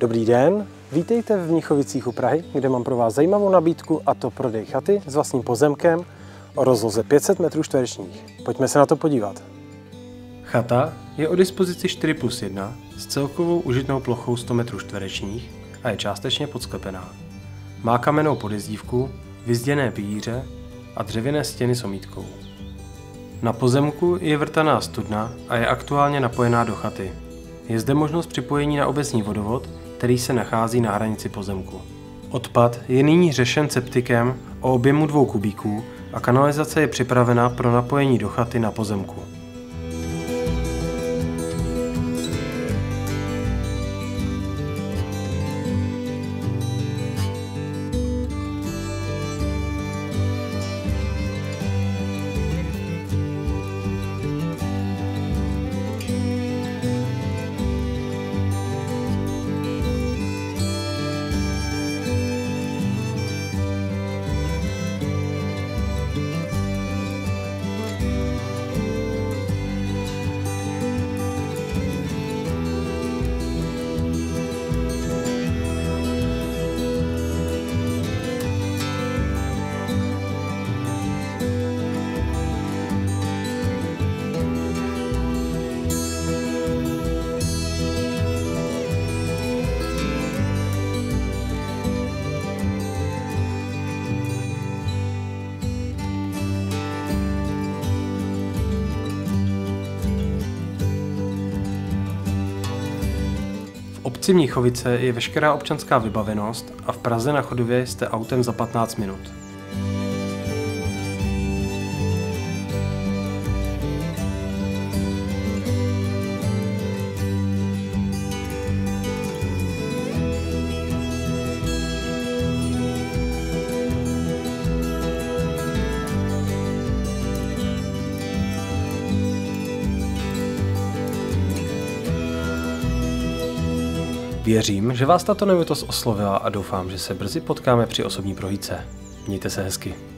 Dobrý den, vítejte v Mnichovicích u Prahy, kde mám pro vás zajímavou nabídku, a to prodej chaty s vlastním pozemkem o rozloze 500 m². Pojďme se na to podívat. Chata je o dispozici 4+1 s celkovou užitnou plochou 100 m² a je částečně podsklepená. Má kamennou podjezdívku, vyzděné pilíře a dřevěné stěny s omítkou. Na pozemku je vrtaná studna a je aktuálně napojená do chaty. Je zde možnost připojení na obecní vodovod, který se nachází na hranici pozemku. Odpad je nyní řešen septikem o objemu 2 kubíků a kanalizace je připravena pro napojení do chaty na pozemku. V obci Mnichovice je veškerá občanská vybavenost a v Praze na Chodově jste autem za 15 minut. Věřím, že vás tato nemovitost oslovila a doufám, že se brzy potkáme při osobní prohlídce. Mějte se hezky.